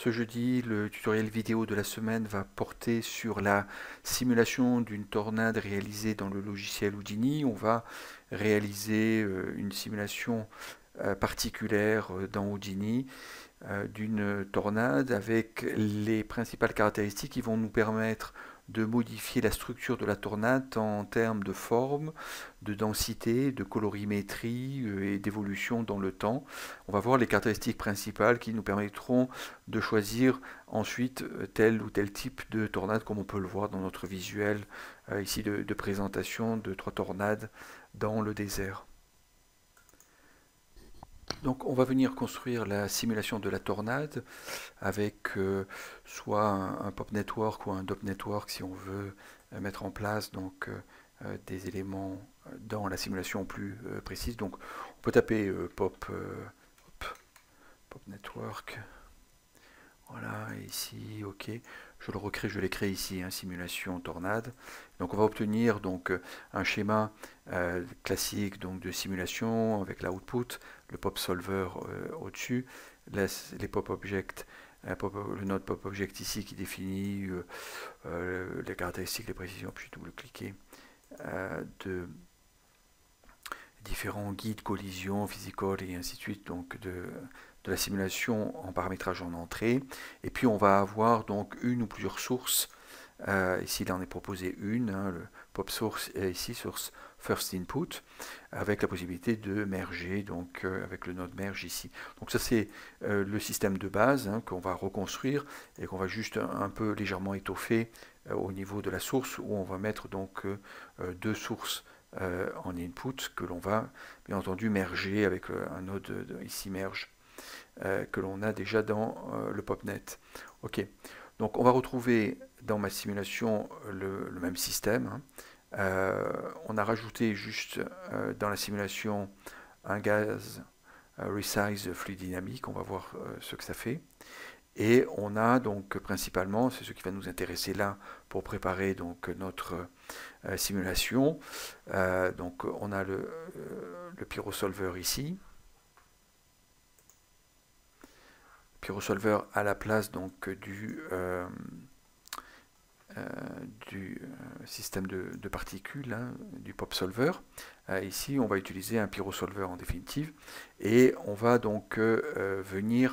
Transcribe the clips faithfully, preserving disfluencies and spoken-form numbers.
ce jeudi, le tutoriel vidéo de la semaine va porter sur la simulation d'une tornade réalisée dans le logiciel Houdini. On va réaliser euh, une simulation euh, particulière euh, dans Houdini euh, d'une tornade avec les principales caractéristiques qui vont nous permettre de modifier la structure de la tornade en termes de forme, de densité, de colorimétrie euh, et d'évolution dans le temps. On va voir les caractéristiques principales qui nous permettront de choisir ensuite euh, tel ou tel type de tornade, comme on peut le voir dans notre visuel euh, ici de, de présentation de trois tornades dans le désert. Donc on va venir construire la simulation de la tornade avec euh, soit un, un pop network ou un dop network si on veut euh, mettre en place donc euh, des éléments dans la simulation plus euh, précise. Donc on peut taper euh, pop, euh, pop, pop network. Voilà, ici, ok. Je le recrée, je l'ai créé ici, hein, simulation tornade. Donc on va obtenir donc un schéma euh, classique donc de simulation avec l'output, le pop solver euh, au-dessus, les, les pop objects, euh, pop, le node pop object ici qui définit euh, euh, les caractéristiques, les précisions, puis double-cliquer euh, de différents guides, collisions, physical et ainsi de suite, donc de de la simulation en paramétrage en entrée. Et puis on va avoir donc une ou plusieurs sources. Euh, ici, il en est proposé une, hein, le pop source et ici source first input, avec la possibilité de merger, donc euh, avec le node merge ici. Donc ça c'est euh, le système de base hein, qu'on va reconstruire et qu'on va juste un, un peu légèrement étoffer euh, au niveau de la source où on va mettre donc euh, deux sources euh, en input que l'on va bien entendu merger avec euh, un node de, de, ici merge. Euh, que l'on a déjà dans euh, le PopNet. Ok, donc on va retrouver dans ma simulation le, le même système. Hein. Euh, on a rajouté juste euh, dans la simulation un gaz euh, resize fluide dynamique. On va voir euh, ce que ça fait. Et on a donc principalement, c'est ce qui va nous intéresser là pour préparer donc notre euh, simulation. Euh, donc on a le, euh, le pyrosolver ici. Pyrosolver à la place donc du, euh, euh, du euh, système de, de particules, hein, du PopSolver. Euh, ici, on va utiliser un pyrosolver en définitive et on va donc euh, venir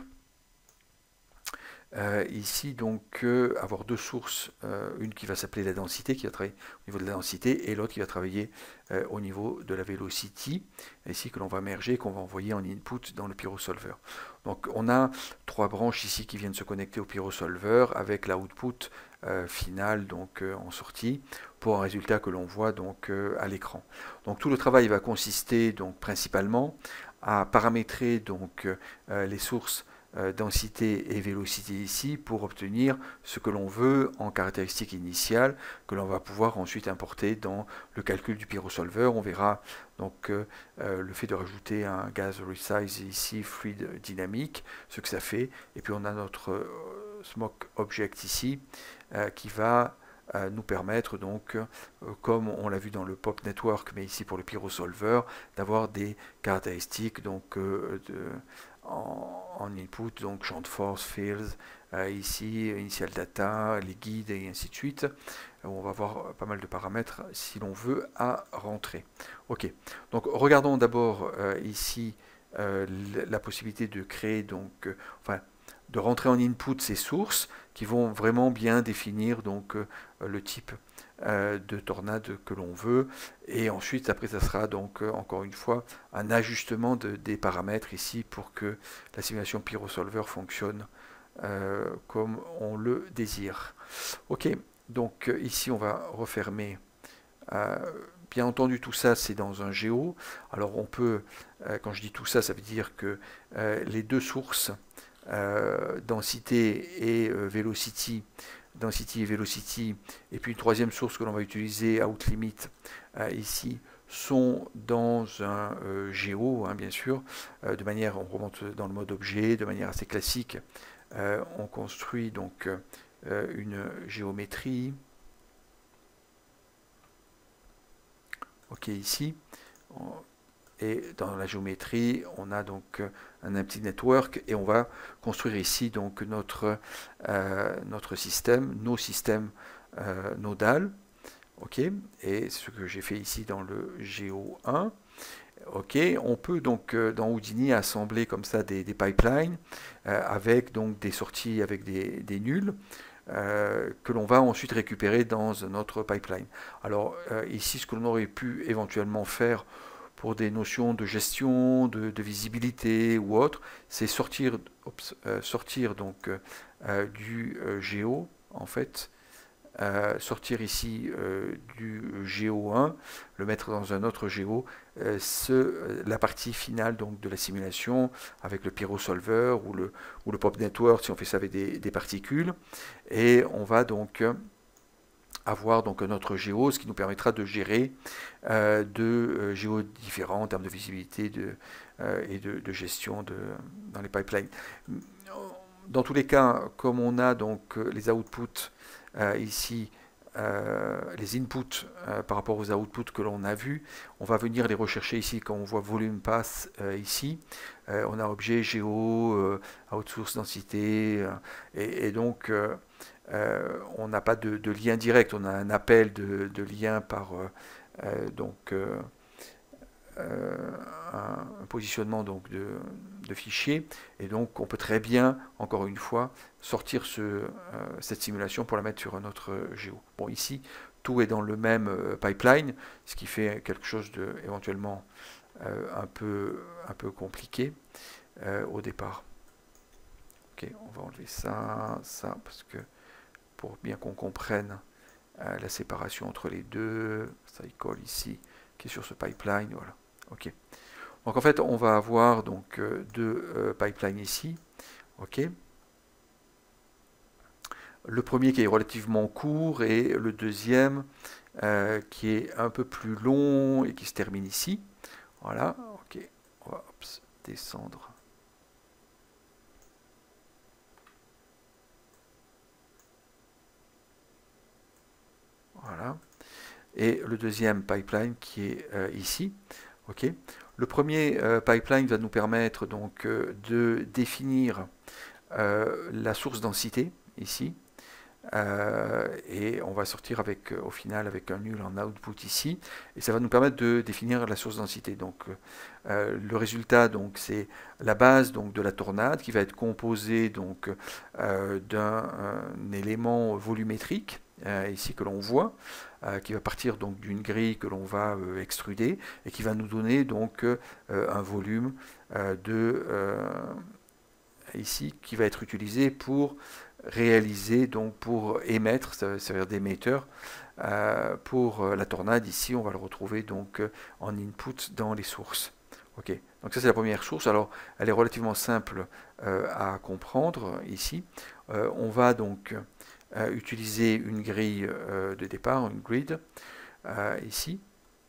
Euh, ici, donc, euh, avoir deux sources, euh, une qui va s'appeler la densité, qui va travailler au niveau de la densité, et l'autre qui va travailler euh, au niveau de la velocity, ici que l'on va merger, qu'on va envoyer en input dans le pyrosolver. Donc, on a trois branches ici qui viennent se connecter au pyrosolver avec l'output euh, final, donc euh, en sortie, pour un résultat que l'on voit donc euh, à l'écran. Donc, tout le travail va consister donc principalement à paramétrer donc euh, les sources densité et vélocité ici pour obtenir ce que l'on veut en caractéristique initiale que l'on va pouvoir ensuite importer dans le calcul du pyrosolver. On verra donc euh, le fait de rajouter un gaz resize ici fluide dynamique, ce que ça fait, et puis on a notre euh, smoke object ici euh, qui va euh, nous permettre donc, euh, comme on l'a vu dans le pop network, mais ici pour le pyrosolver, d'avoir des caractéristiques donc euh, de En, en input, donc champ de force, fields, euh, ici, initial data, les guides et ainsi de suite. Euh, on va avoir pas mal de paramètres si l'on veut à rentrer. Ok, donc regardons d'abord euh, ici euh, la possibilité de créer, donc, euh, enfin, de rentrer en input ces sources qui vont vraiment bien définir donc euh, le type euh, de tornade que l'on veut, et ensuite après ça sera donc euh, encore une fois un ajustement de, des paramètres ici pour que la simulation pyrosolver fonctionne euh, comme on le désire. Ok, donc euh, ici on va refermer. Euh, bien entendu tout ça c'est dans un géo, alors on peut, euh, quand je dis tout ça, ça veut dire que euh, les deux sources euh, densité et euh, velocity, density et velocity, et puis une troisième source que l'on va utiliser, outlimit, euh, ici, sont dans un euh, géo, hein, bien sûr, euh, de manière, on remonte dans le mode objet, de manière assez classique, euh, on construit donc euh, une géométrie. Ok, ici, on, et dans la géométrie, on a donc un empty network et on va construire ici donc notre, euh, notre système, nos systèmes euh, nodal. Ok, et ce que j'ai fait ici dans le G O un. Ok, on peut donc euh, dans Houdini assembler comme ça des, des pipelines euh, avec donc des sorties avec des, des nuls euh, que l'on va ensuite récupérer dans notre pipeline. Alors euh, ici, ce que l'on aurait pu éventuellement faire pour des notions de gestion, de, de visibilité ou autre, c'est sortir, oups, euh, sortir donc euh, du euh, Géo en fait. Euh, sortir ici euh, du G O un, le mettre dans un autre Géo, euh, ce, euh, la partie finale donc de la simulation avec le pyrosolver ou le, ou le pop network si on fait ça avec des, des particules, et on va donc avoir donc un autre Géo, ce qui nous permettra de gérer euh, deux euh, Géos différents en termes de visibilité de, euh, et de, de gestion de, dans les pipelines. Dans tous les cas, comme on a donc les outputs euh, ici, euh, les inputs euh, par rapport aux outputs que l'on a vus, on va venir les rechercher ici quand on voit volume pass euh, ici. Euh, on a objet, géo, euh, outsource densité, euh, et, et donc euh, euh, on n'a pas de, de lien direct, on a un appel de, de lien par euh, euh, donc euh, euh, un, un positionnement donc de, de fichiers, et donc on peut très bien, encore une fois, sortir ce, euh, cette simulation pour la mettre sur un autre Géo. Bon, ici, tout est dans le même euh, pipeline, ce qui fait quelque chose de éventuellement euh, un, peu, un peu compliqué euh, au départ. Ok, on va enlever ça, ça, parce que pour bien qu'on comprenne euh, la séparation entre les deux, ça y colle ici, qui est sur ce pipeline, voilà. Ok. Donc en fait, on va avoir donc euh, deux euh, pipelines ici. Ok. Le premier qui est relativement court et le deuxième euh, qui est un peu plus long et qui se termine ici. Voilà. Ok. On va ops, descendre. Voilà. Et le deuxième pipeline qui est euh, ici. Ok. Le premier euh, pipeline va nous permettre donc euh, de définir euh, la source densité ici. Euh, et on va sortir avec, euh, au final avec un nul en output ici, et ça va nous permettre de définir la source densité. Donc euh, le résultat, donc c'est la base donc de la tornade qui va être composée donc euh, d'un élément volumétrique euh, ici que l'on voit, euh, qui va partir donc d'une grille que l'on va euh, extruder et qui va nous donner donc euh, un volume euh, de euh, ici qui va être utilisé pour réaliser, donc pour émettre, ça va servir d'émetteur euh, pour euh, la tornade. Ici, on va le retrouver donc euh, en input dans les sources. Ok, donc ça c'est la première source. Alors, elle est relativement simple euh, à comprendre ici. Euh, on va donc euh, utiliser une grille euh, de départ, une grid, euh, ici.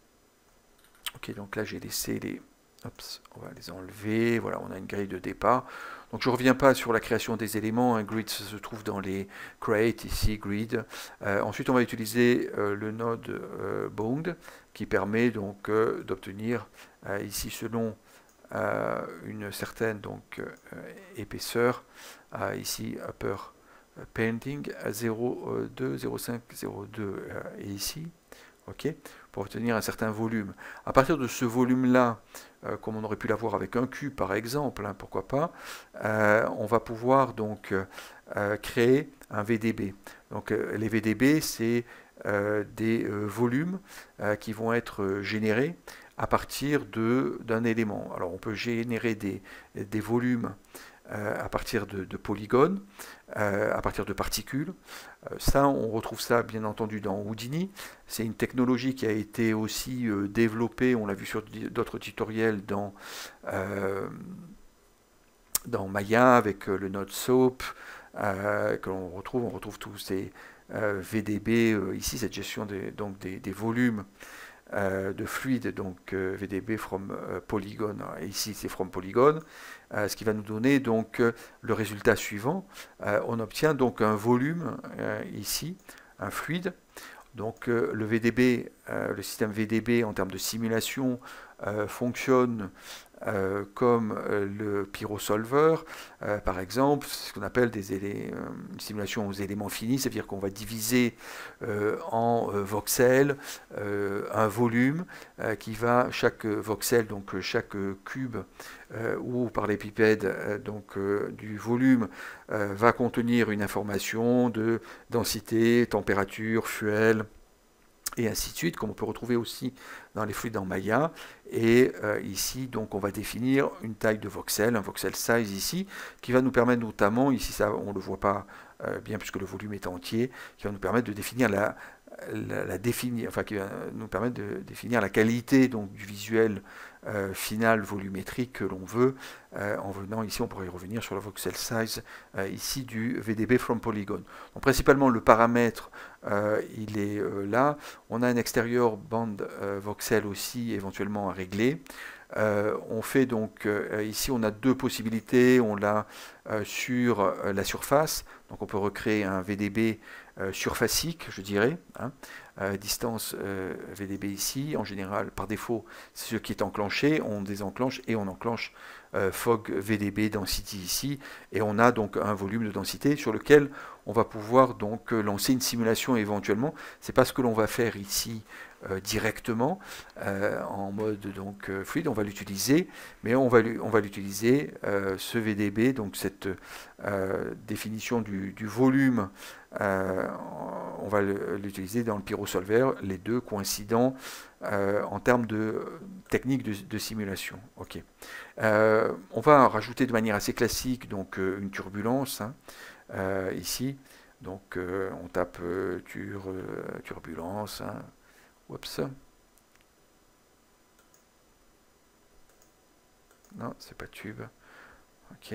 Ok, donc là j'ai laissé les... Oups, on va les enlever. Voilà, on a une grille de départ. Donc je ne reviens pas sur la création des éléments. Un grid se trouve dans les create ici, grid. Euh, ensuite, on va utiliser euh, le node euh, bound qui permet donc euh, d'obtenir euh, ici selon euh, une certaine donc euh, épaisseur, euh, ici upper painting à zéro virgule deux, zéro virgule cinq, zéro virgule deux euh, et ici. Ok, pour obtenir un certain volume. À partir de ce volume-là, euh, comme on aurait pu l'avoir avec un cube par exemple, hein, pourquoi pas, euh, on va pouvoir donc euh, créer un V D B. Donc euh, les V D B, c'est euh, des euh, volumes euh, qui vont être générés à partir de, d'un élément. Alors on peut générer des, des volumes euh, à partir de, de polygones, euh, à partir de particules. Euh, ça, on retrouve ça bien entendu dans Houdini. C'est une technologie qui a été aussi euh, développée, on l'a vu sur d'autres tutoriels dans, euh, dans Maya avec euh, le node SOAP, euh, que l'on retrouve. On retrouve tous ces euh, V D B, euh, ici cette gestion des, donc des, des volumes Euh, de fluide, donc euh, V D B from euh, polygon, et ici c'est from polygon, euh, ce qui va nous donner donc euh, le résultat suivant. Euh, on obtient donc un volume euh, ici, un fluide. Donc euh, le V D B euh, le système V D B en termes de simulation euh, fonctionne euh, comme euh, le pyrosolver, euh, par exemple, ce qu'on appelle des élé euh, une simulation aux éléments finis, c'est-à-dire qu'on va diviser euh, en euh, voxels euh, un volume euh, qui va, chaque voxel, donc chaque cube euh, ou par l'épipède euh, donc euh, du volume euh, va contenir une information de densité, température, fuel, et ainsi de suite, comme on peut retrouver aussi dans les fluides en Maya. Et euh, ici, donc, on va définir une taille de voxel, un voxel size ici, qui va nous permettre notamment, ici ça, on ne le voit pas euh, bien puisque le volume est entier, qui va nous permettre de définir la, la, la définir, enfin qui va nous permettre de définir la qualité donc, du visuel euh, final volumétrique que l'on veut. Euh, en venant ici, on pourrait y revenir sur le voxel size euh, ici du V D B from Polygon. Donc principalement le paramètre, euh, il est euh, là. On a un extérieur band euh, voxel aussi éventuellement à régler. Euh, on fait donc euh, ici on a deux possibilités. On l'a euh, sur euh, la surface, donc on peut recréer un V D B euh, surfacique, je dirais, hein. euh, distance euh, V D B ici, en général par défaut c'est ce qui est enclenché, on désenclenche et on enclenche euh, Fog V D B density ici, et on a donc un volume de densité sur lequel on va pouvoir donc lancer une simulation éventuellement. C'est pas ce que l'on va faire ici euh, directement euh, en mode donc euh, fluide, on va l'utiliser, mais on va on va l'utiliser euh, ce V D B, donc cette euh, définition du, du volume, euh, on va l'utiliser dans le pyrosolver, les deux coïncidents euh, en termes de technique de, de simulation. Ok. Euh, on va rajouter de manière assez classique donc euh, une turbulence, hein, euh, ici. Donc euh, on tape euh, tur, euh, turbulence. Hein. Oups. Non, c'est pas tube. Ok.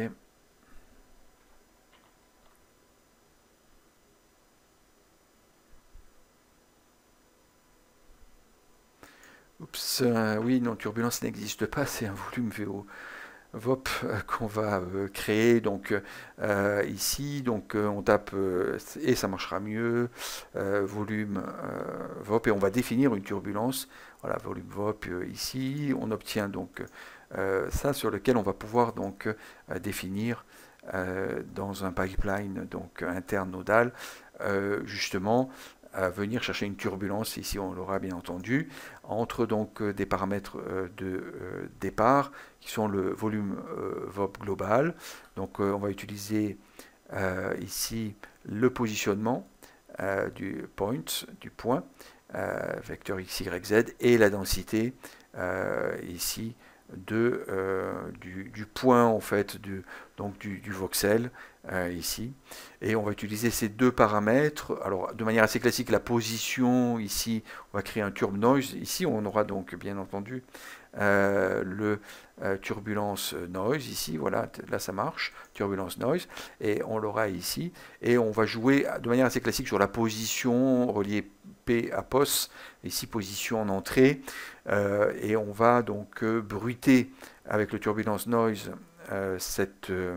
Oups, euh, oui, non, turbulence n'existe pas, c'est un volume V O. V O P euh, qu'on va euh, créer donc euh, ici, donc euh, on tape euh, et ça marchera mieux, euh, volume euh, V O P, et on va définir une turbulence, voilà, volume V O P euh, ici, on obtient donc euh, ça sur lequel on va pouvoir donc euh, définir euh, dans un pipeline donc interne nodal euh, justement à venir chercher une turbulence, ici on l'aura bien entendu, entre donc des paramètres de départ qui sont le volume V O P global. Donc on va utiliser ici le positionnement du point, du point, vecteur x, y, z, et la densité ici de, euh, du, du point en fait du, donc du, du voxel euh, ici, et on va utiliser ces deux paramètres. Alors de manière assez classique, la position ici, on va créer un turb noise. Ici on aura donc bien entendu euh, le euh, turbulence noise ici, voilà, là ça marche, turbulence noise, et on l'aura ici, et on va jouer de manière assez classique sur la position reliée P à P O S, ici position en entrée, euh, et on va donc euh, bruiter avec le turbulence noise euh, cette, euh,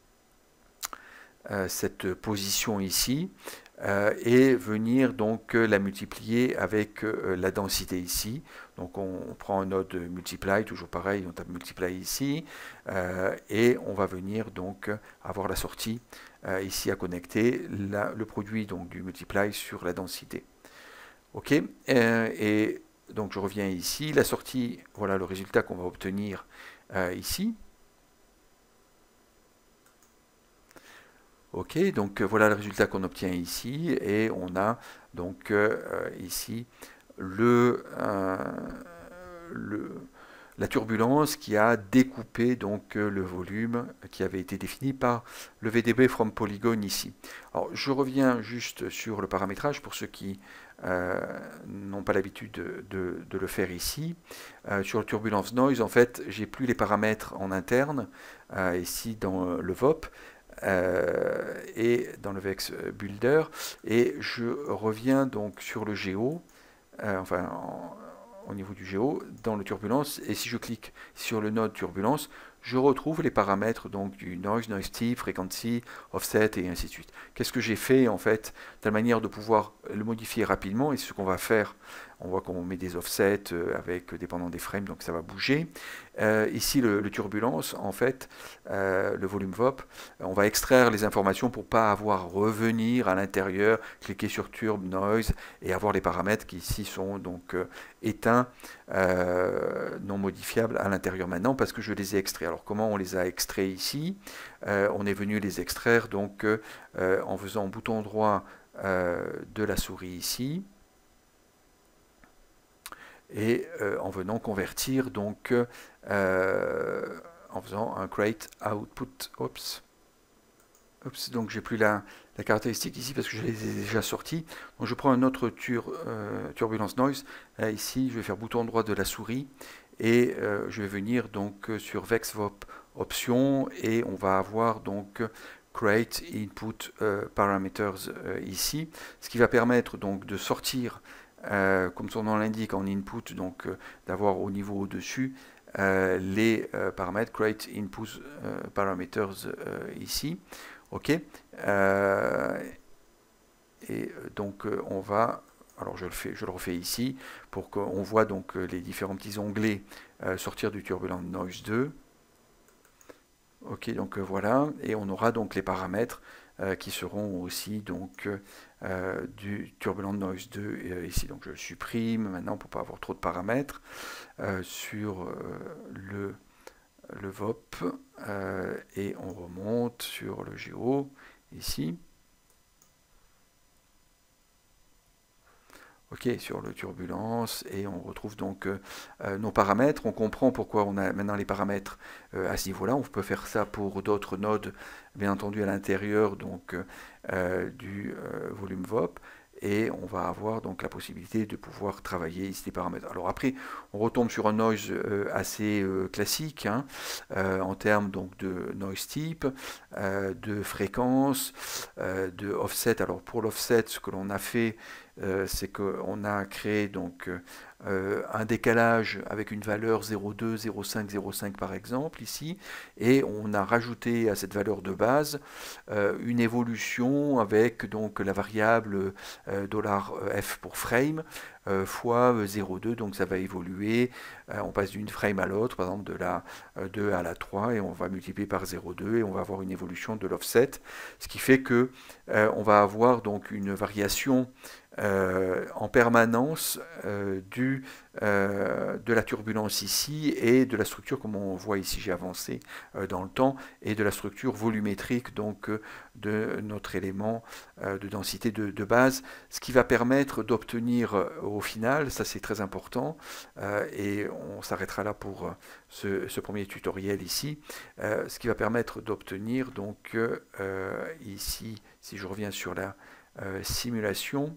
cette position ici, euh, et venir donc la multiplier avec euh, la densité ici. Donc on, on prend un node multiply, toujours pareil, on tape multiply ici, euh, et on va venir donc avoir la sortie euh, ici à connecter, la, le produit donc du multiply sur la densité. Ok, euh, et donc je reviens ici, la sortie, voilà le résultat qu'on va obtenir euh, ici. Ok, donc voilà le résultat qu'on obtient ici, et on a donc euh, ici le, euh, le, la turbulence qui a découpé donc le volume qui avait été défini par le V D B from Polygon ici. Alors je reviens juste sur le paramétrage pour ceux qui euh, n'ont pas l'habitude de, de, de le faire ici. Euh, sur le turbulence noise, en fait, j'ai plus les paramètres en interne euh, ici dans le V O P. Euh, et dans le V X Builder, et je reviens donc sur le géo, euh, enfin en, au niveau du géo, dans le turbulence, et si je clique sur le node turbulence, je retrouve les paramètres donc du noise, noise type, frequency, offset et ainsi de suite. Qu'est-ce que j'ai fait en fait, de telle manière de pouvoir le modifier rapidement, et ce qu'on va faire, on voit qu'on met des offsets euh, avec dépendant des frames, donc ça va bouger. Euh, ici le, le turbulence, en fait, euh, le volume V O P, on va extraire les informations pour pas avoir revenir à l'intérieur, cliquer sur turb, noise et avoir les paramètres qui ici sont donc euh, éteints, euh, non modifiables à l'intérieur maintenant parce que je les ai extraits. Alors comment on les a extraits ici? euh, On est venu les extraire donc euh, en faisant bouton droit euh, de la souris ici et euh, en venant convertir donc euh, en faisant un create output. Oups. Oups, donc j'ai plus la, la caractéristique ici parce que je les ai déjà sortis. Donc je prends un autre tur, euh, turbulence noise. Là, ici, je vais faire bouton droit de la souris et euh, je vais venir donc sur VexVop option et on va avoir donc create input euh, parameters euh, ici, ce qui va permettre donc de sortir, euh, comme son nom l'indique, en input, donc euh, d'avoir au niveau au-dessus euh, les euh, paramètres create input euh, parameters euh, ici. Ok, euh, et donc euh, on va, alors je le fais, je le refais ici pour qu'on voit donc les différents petits onglets euh, sortir du Turbulent Noise deux. Ok, donc euh, voilà, et on aura donc les paramètres euh, qui seront aussi donc euh, du Turbulent Noise deux euh, ici. Donc je le supprime maintenant pour pas avoir trop de paramètres euh, sur euh, le le V O P euh, et on remonte sur le géo ici. Ok, sur le turbulence, et on retrouve donc euh, nos paramètres. On comprend pourquoi on a maintenant les paramètres euh, à ce niveau-là. On peut faire ça pour d'autres nodes, bien entendu, à l'intérieur donc euh, du euh, volume V O P. Et on va avoir donc la possibilité de pouvoir travailler ici les paramètres. Alors après, on retombe sur un noise euh, assez euh, classique hein, euh, en termes donc de noise type, euh, de fréquence, euh, de offset. Alors pour l'offset, ce que l'on a fait, euh, c'est qu'on a créé donc euh, un décalage avec une valeur zéro virgule deux, zéro virgule cinq, zéro virgule cinq par exemple ici, et on a rajouté à cette valeur de base euh, une évolution avec donc la variable euh, $f pour frame euh, fois zéro virgule deux, donc ça va évoluer, euh, on passe d'une frame à l'autre, par exemple de la euh, deux à la trois, et on va multiplier par zéro virgule deux et on va avoir une évolution de l'offset, ce qui fait que euh, on va avoir donc une variation Euh, en permanence euh, du, euh, de la turbulence ici et de la structure, comme on voit ici, j'ai avancé euh, dans le temps, et de la structure volumétrique donc euh, de notre élément euh, de densité de, de base, ce qui va permettre d'obtenir euh, au final, ça c'est très important, euh, et on s'arrêtera là pour euh, ce, ce premier tutoriel ici, euh, ce qui va permettre d'obtenir donc euh, ici, si je reviens sur la euh, simulation,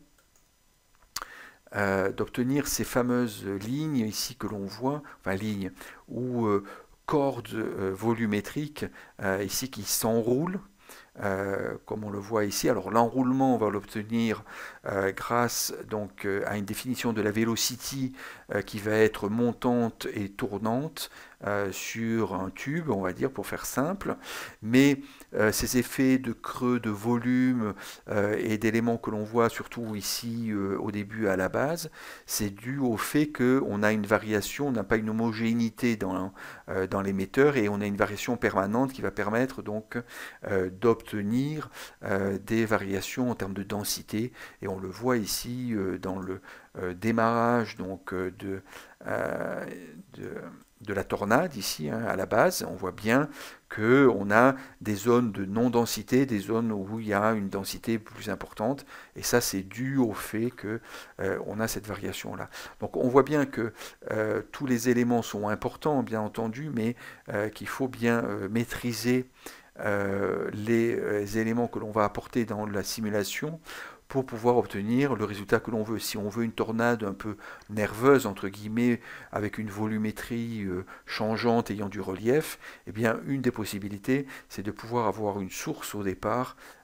Euh, d'obtenir ces fameuses lignes ici que l'on voit, enfin lignes ou euh, cordes euh, volumétriques euh, ici qui s'enroulent. Euh, comme on le voit ici. Alors l'enroulement, on va l'obtenir euh, grâce donc euh, à une définition de la velocity euh, qui va être montante et tournante euh, sur un tube, on va dire, pour faire simple. Mais euh, ces effets de creux, de volume euh, et d'éléments que l'on voit surtout ici euh, au début à la base, c'est dû au fait qu'on a une variation, on n'a pas une homogénéité dans, euh, dans l'émetteur et on a une variation permanente qui va permettre donc euh, d'obtenir euh, des variations en termes de densité, et on le voit ici euh, dans le euh, démarrage donc euh, de, euh, de, de la tornade ici hein, à la base. On voit bien que on a des zones de non-densité, des zones où il y a une densité plus importante, et ça c'est dû au fait que euh, on a cette variation là. Donc on voit bien que euh, tous les éléments sont importants bien entendu, mais euh, qu'il faut bien euh, maîtriser Euh, les euh, éléments que l'on va apporter dans la simulation pour pouvoir obtenir le résultat que l'on veut. Si on veut une tornade un peu nerveuse, entre guillemets, avec une volumétrie euh, changeante ayant du relief, eh bien, une des possibilités, c'est de pouvoir avoir une source au départ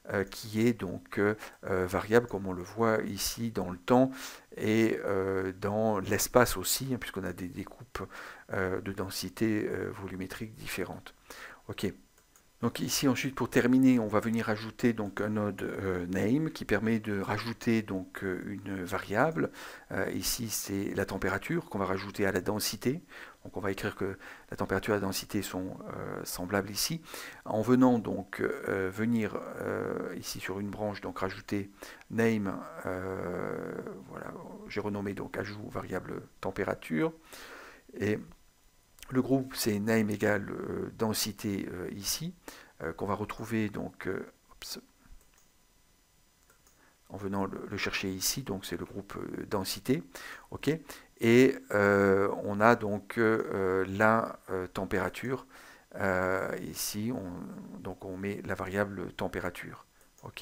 euh, qui est donc euh, variable, comme on le voit ici dans le temps et euh, dans l'espace aussi, hein, puisqu'on a des découpes euh, de densité euh, volumétrique différentes. Ok. Donc ici ensuite pour terminer on va venir ajouter donc un node euh, name qui permet de rajouter donc euh, une variable. Euh, ici c'est la température qu'on va rajouter à la densité. Donc on va écrire que la température et la densité sont euh, semblables ici. En venant donc euh, venir euh, ici sur une branche donc rajouter name, euh, voilà, j'ai renommé donc ajout variable température et le groupe, c'est name égale euh, densité euh, ici, euh, qu'on va retrouver donc euh, ops, en venant le, le, chercher ici, donc c'est le groupe euh, densité, ok. Et euh, on a donc euh, la euh, température euh, ici, on, donc on met la variable température, ok.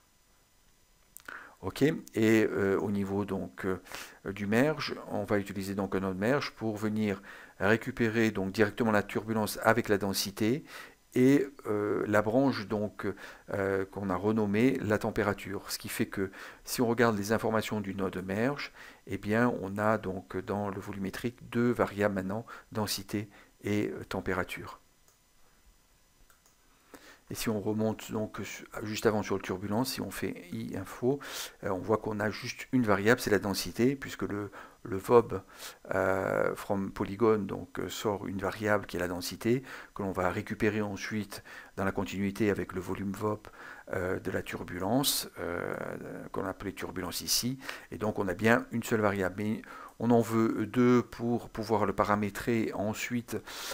Ok, et euh, au niveau donc euh, du merge, on va utiliser donc un node merge pour venir récupérer donc directement la turbulence avec la densité et euh, la branche donc euh, qu'on a renommée la température. Ce qui fait que si on regarde les informations du node merge, eh bien on a donc dans le volumétrique deux variables maintenant, densité et euh, température. Et si on remonte donc juste avant sur le turbulence, si on fait i info, euh, on voit qu'on a juste une variable, c'est la densité, puisque le, le vob euh, from polygon donc, sort une variable qui est la densité, que l'on va récupérer ensuite dans la continuité avec le volume vob euh, de la turbulence, euh, qu'on a appelé turbulence ici. Et donc on a bien une seule variable. Mais on en veut deux pour pouvoir le paramétrer ensuite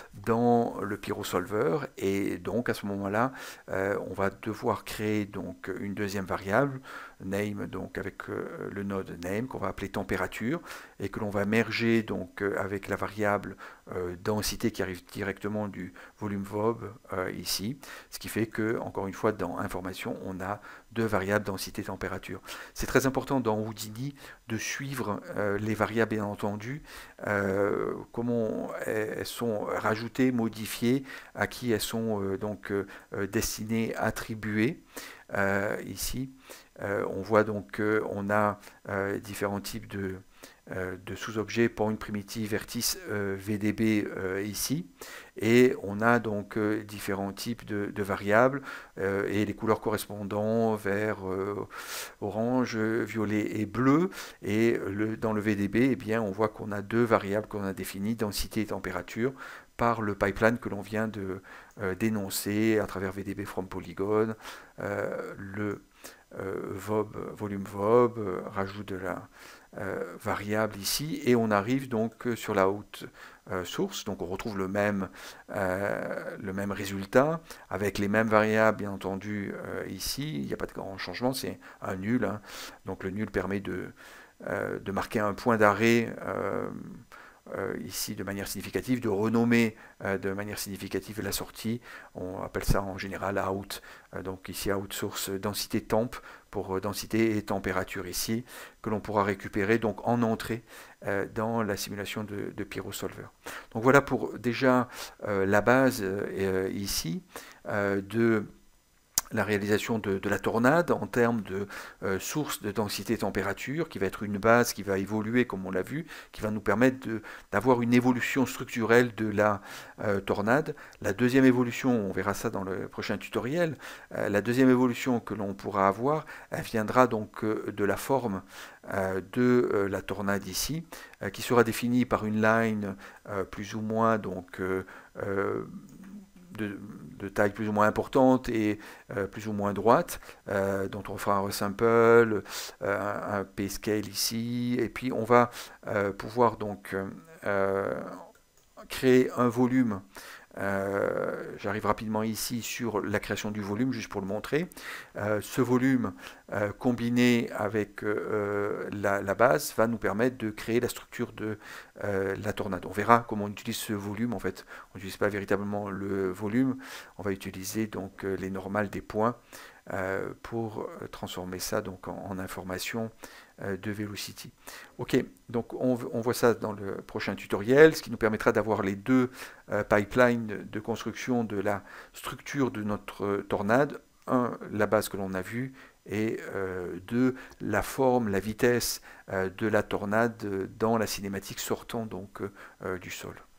dans le pyrosolver et donc à ce moment-là euh, on va devoir créer donc une deuxième variable name donc avec euh, le node name qu'on va appeler température et que l'on va merger donc euh, avec la variable euh, densité qui arrive directement du volume vob euh, ici, ce qui fait que encore une fois dans information on a deux variables densité température. C'est très important dans Houdini de suivre euh, les variables bien entendu, euh, comment elles sont rajoutées, modifiées, à qui elles sont euh, donc euh, destinées, attribuées. Euh, ici, euh, on voit donc qu'on a euh, différents types de, euh, de sous-objets, point primitive, vertice, euh, V D B euh, ici, et on a donc euh, différents types de, de variables euh, et les couleurs correspondant vert, euh, orange, violet et bleu. Et le, dans le V D B, eh bien, on voit qu'on a deux variables qu'on a définies, densité et température, par le pipeline que l'on vient de euh, dénoncer à travers V D B from polygon, euh, le euh, vob, volume vob, euh, rajout de la euh, variable ici, et on arrive donc sur la out euh, source, donc on retrouve le même, euh, le même résultat, avec les mêmes variables bien entendu euh, ici, il n'y a pas de grand changement, c'est un nul, hein. Donc le nul permet de, euh, de marquer un point d'arrêt euh, Euh, ici de manière significative, de renommer euh, de manière significative la sortie. On appelle ça en général out. Euh, donc ici out source densité temp pour euh, densité et température ici, que l'on pourra récupérer donc en entrée euh, dans la simulation de, de pyrosolver. Donc voilà pour déjà euh, la base euh, ici euh, de la réalisation de, de la tornade en termes de euh, source de densité température, qui va être une base qui va évoluer comme on l'a vu, qui va nous permettre d'avoir une évolution structurelle de la euh, tornade. La deuxième évolution, on verra ça dans le prochain tutoriel, euh, la deuxième évolution que l'on pourra avoir, elle viendra donc euh, de la forme euh, de euh, la tornade ici, euh, qui sera définie par une line euh, plus ou moins donc euh, euh, De, de taille plus ou moins importante et euh, plus ou moins droite, euh, dont on fera un resample, euh, un, un p-scale ici, et puis on va euh, pouvoir donc euh, créer un volume. Euh, J'arrive rapidement ici sur la création du volume, juste pour le montrer. Euh, ce volume euh, combiné avec euh, la, la base va nous permettre de créer la structure de euh, la tornade. On verra comment on utilise ce volume. En fait, on n'utilise pas véritablement le volume. On va utiliser donc euh, les normales des points euh, pour transformer ça donc en, en information euh, de Velocity. Ok, donc on, on voit ça dans le prochain tutoriel, ce qui nous permettra d'avoir les deux euh, pipelines de construction de la structure de notre tornade, un, la base que l'on a vue, et euh, deux, la forme, la vitesse euh, de la tornade dans la cinématique sortant donc euh, du sol.